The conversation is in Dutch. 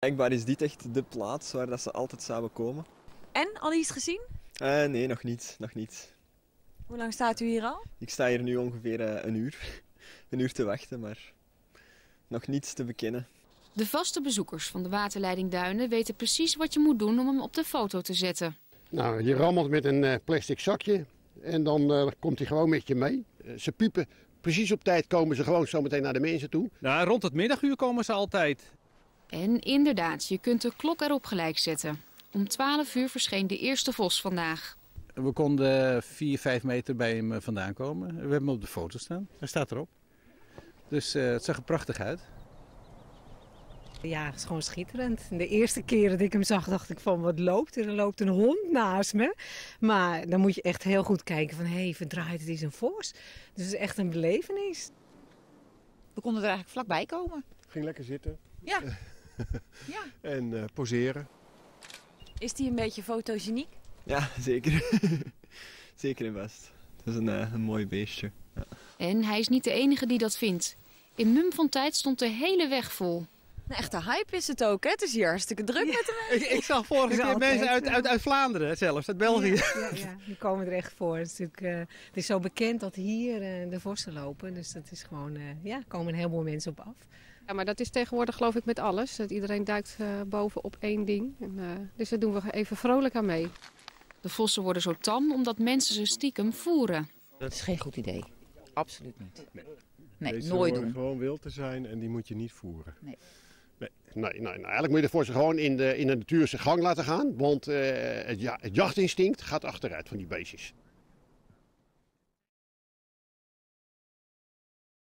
Blijkbaar is dit echt de plaats waar dat ze altijd zouden komen. En, al iets gezien? Nee, nog niet. Hoe lang staat u hier al? Ik sta hier nu ongeveer een uur. Een uur te wachten, maar nog niets te bekennen. De vaste bezoekers van de waterleiding Duinen weten precies wat je moet doen om hem op de foto te zetten. Nou, je rammelt met een plastic zakje en dan komt hij gewoon met je mee. Ze piepen. Precies op tijd komen ze gewoon zo meteen naar de mensen toe. Nou, rond het middaguur komen ze altijd. En inderdaad, je kunt de klok erop gelijk zetten. Om 12 uur verscheen de eerste vos vandaag. We konden 4-5 meter bij hem vandaan komen. We hebben hem op de foto staan. Hij staat erop. Dus het zag er prachtig uit. Ja, het is gewoon schitterend. De eerste keer dat ik hem zag, dacht ik van wat loopt er? Er loopt een hond naast me. Maar dan moet je echt heel goed kijken van hé, verdraaid, het is een vos. Dus het is echt een belevenis. We konden er eigenlijk vlakbij komen. Ging lekker zitten. Ja. Ja. En poseren. Is die een beetje fotogeniek? Ja, zeker. Zeker en vast. Het is een mooi beestje. Ja. En hij is niet de enige die dat vindt. In mum van tijd stond de hele weg vol. Een echte hype is het ook, hè? Het is hier hartstikke druk met de mensen. Ik zag vorige keer mensen uit Vlaanderen zelfs, uit België. Ja, die komen er echt voor. Het is zo bekend dat hier de vossen lopen. Dus dat is gewoon, komen een heleboel mensen op af. Ja, maar dat is tegenwoordig geloof ik met alles. Dat iedereen duikt boven op één ding. En, dus daar doen we even vrolijk aan mee. De vossen worden zo tam omdat mensen ze stiekem voeren. Dat is geen goed idee. Absoluut niet. Nee, Deze nooit horen doen. gewoon wild te zijn en die moet je niet voeren. Nee. Nee, eigenlijk moet je de vossen gewoon in de natuur zijn gang laten gaan. Want het jachtinstinct gaat achteruit van die beestjes.